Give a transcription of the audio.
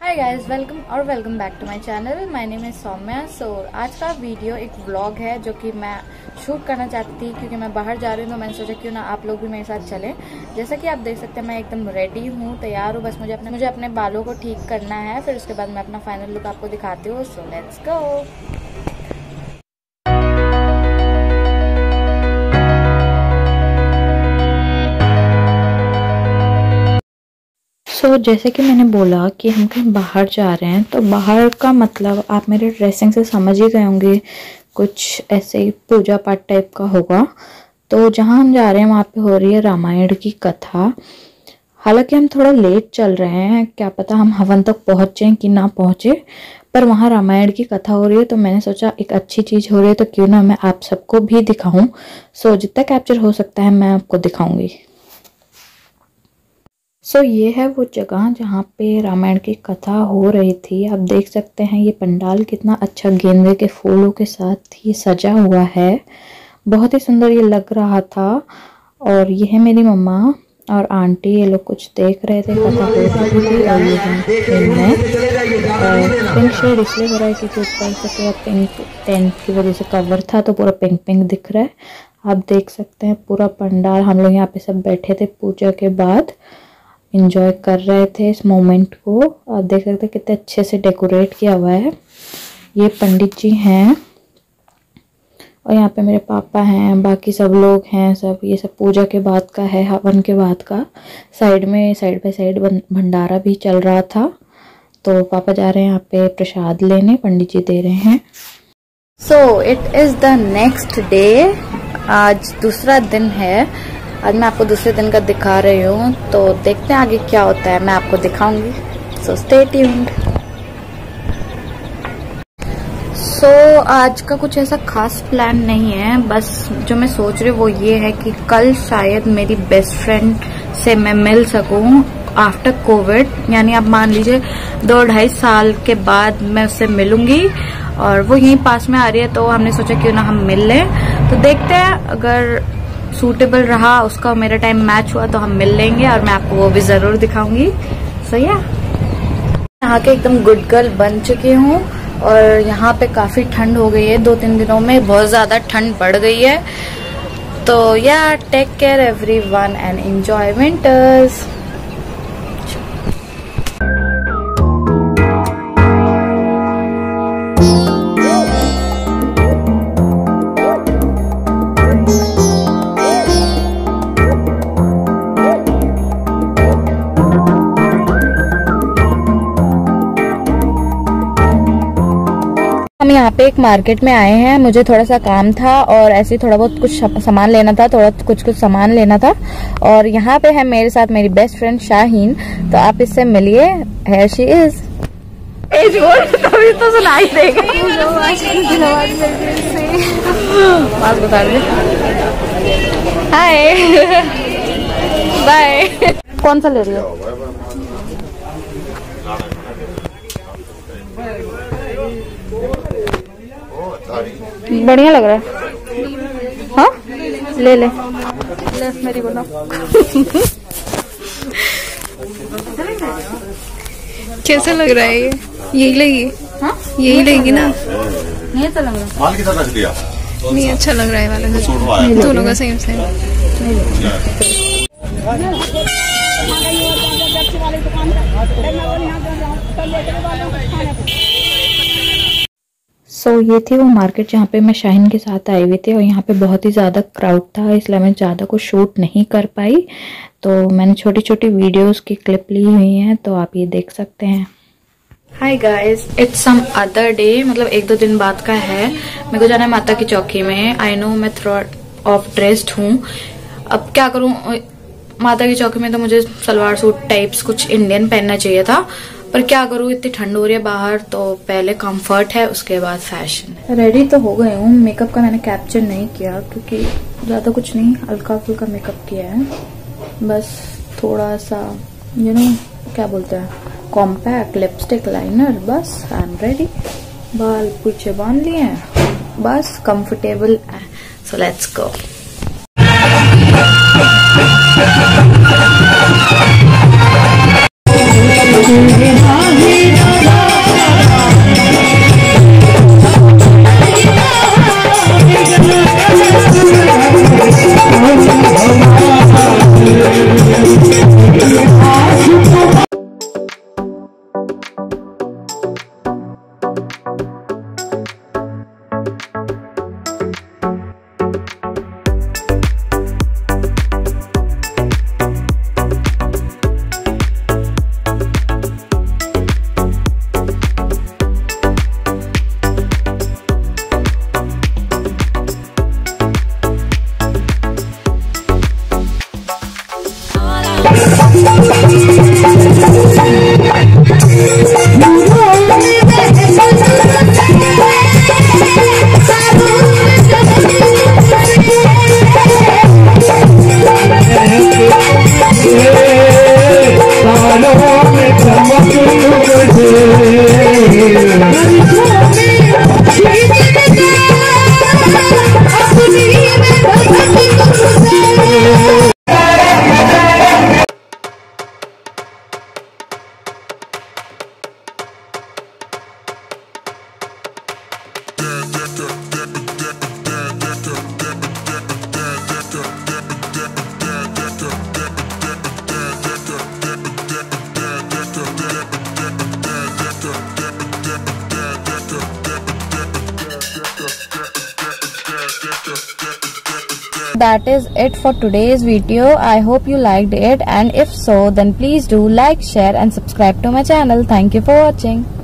Hi guys, welcome back to my channel. My name is Saumya. So आज का video एक vlog है जो कि मैं शूट करना चाहती थी क्योंकि मैं बाहर जा रही हूँ, तो मैंने सोचा क्यों ना आप लोग भी मेरे साथ चलें। जैसा कि आप देख सकते हैं मैं एकदम रेडी हूँ, तैयार हूँ। बस मुझे अपने बालों को ठीक करना है, फिर उसके बाद मैं अपना फाइनल लुक आपको दिखाती हूँ। So let's go. जैसे कि मैंने बोला कि हम कहीं बाहर जा रहे हैं, तो बाहर का मतलब आप मेरे ड्रेसिंग से समझ ही गए होंगे, कुछ ऐसे ही पूजा पाठ टाइप का होगा। तो जहाँ हम जा रहे हैं वहाँ पे हो रही है रामायण की कथा। हालांकि हम थोड़ा लेट चल रहे हैं, क्या पता हम हवन तक पहुँचें कि ना पहुँचे, पर वहाँ रामायण की कथा हो रही है। तो मैंने सोचा एक अच्छी चीज़ हो रही है तो क्यों ना मैं आप सबको भी दिखाऊँ। जितना कैप्चर हो सकता है मैं आपको दिखाऊँगी। ये है वो जगह जहाँ पे रामायण की कथा हो रही थी। आप देख सकते हैं ये पंडाल कितना अच्छा गेंदे के फूलों के साथ ये सजा हुआ है, बहुत ही सुंदर ये लग रहा था। और ये है मेरी मम्मा और आंटी, ये लोग कुछ देख रहे थे, कथा हो रही थी। और ये है पिंक शेड इसलिए हो रहा है क्योंकि ऊपर से पूरा पिंक टेंट की वजह से कवर था, तो पूरा पिंक पिंक दिख रहा है। आप देख सकते हैं पूरा पंडाल, हम लोग यहाँ पे सब बैठे थे पूजा के बाद, इंजॉय कर रहे थे इस मोमेंट को। आप देख सकते हैं कितने अच्छे से डेकोरेट किया हुआ है। ये पंडित जी हैं और यहाँ पे मेरे पापा हैं, बाकी सब लोग हैं। सब ये सब पूजा के बाद का है, हवन के बाद का। साइड बाय साइड भंडारा भी चल रहा था। तो पापा जा रहे हैं यहाँ पे प्रसाद लेने, पंडित जी दे रहे हैं। It is the next day. आज दूसरा दिन है। आज मैं आपको दूसरे दिन का दिखा रही हूँ, तो देखते हैं आगे क्या होता है, मैं आपको दिखाऊंगी। So stay tuned. आज का कुछ ऐसा खास प्लान नहीं है, बस जो मैं सोच रही हूँ वो ये है कि कल शायद मेरी बेस्ट फ्रेंड से मैं मिल सकूँ आफ्टर कोविड। यानी आप मान लीजिए 2-2.5 साल के बाद मैं उससे मिलूंगी, और वो यहीं पास में आ रही है, तो हमने सोचा क्यों ना हम मिल लें। तो देखते हैं, अगर सूटेबल रहा, उसका मेरा टाइम मैच हुआ तो हम मिल लेंगे और मैं आपको वो भी जरूर दिखाऊंगी। सही है। यहाँ के एकदम गुड गर्ल बन चुकी हूँ और यहाँ पे काफी ठंड हो गई है। 2-3 दिनों में बहुत ज्यादा ठंड बढ़ गई है। तो या take care everyone and enjoy winters. हम यहाँ पे एक मार्केट में आए हैं, मुझे थोड़ा सा काम था और ऐसे थोड़ा बहुत कुछ सामान लेना था, कुछ सामान लेना था। और यहाँ पे है मेरे साथ मेरी बेस्ट फ्रेंड शाहीन, तो आप इससे मिलिए। Here she is. एज बोल तभी तो सुनाई देगा। बात बता दे। Hi bye. कौन सा ले रही हो? बढ़िया लग रहा है। हाँ ले मेरी बोलो। कैसा लग रहा है ये? यही लगेगी? हाँ यही लगेगी ना? नहीं अच्छा लग रहा। माल कितना रख दिया? नहीं अच्छा लग रहा है वाला, दोनों का सेम। ये थी वो मार्केट जहाँ पे मैं शाहीन के साथ आई हुई थी, और यहाँ पे बहुत ही ज़्यादा क्राउड था, इसलिए मैं ज़्यादा कुछ शूट नहीं कर पाई। तो मैंने छोटी छोटी वीडियोस की क्लिप ली हुई हैं, तो आप ये देख सकते हैं। Hi guys, it's some other day, मतलब 1-2 दिन बाद का है। मेरे को जाना है माता की चौकी में। आई नो मैं थोड़ा ऑफ ड्रेस्ड हूँ, अब क्या करूँ। माता की चौकी में तो मुझे सलवार सूट टाइप्स कुछ इंडियन पहनना चाहिए था, पर क्या करूँ, इतनी ठंड हो रही है बाहर, तो पहले कंफर्ट है उसके बाद फैशन। रेडी तो हो गई हूँ। मेकअप का मैंने कैप्चर नहीं किया क्योंकि ज्यादा कुछ नहीं, हल्का फुल्का मेकअप किया है, बस थोड़ा सा क्या बोलते हैं, कॉम्पैक्ट, लिपस्टिक, लाइनर, बस आई एम रेडी। बाल पीछे बांध लिए हैं, बस कंफर्टेबल। सो लेट्स गो। तुझे That is it for today's video. I hope you liked it, and if so, then please do like, share and subscribe to my channel. Thank you for watching.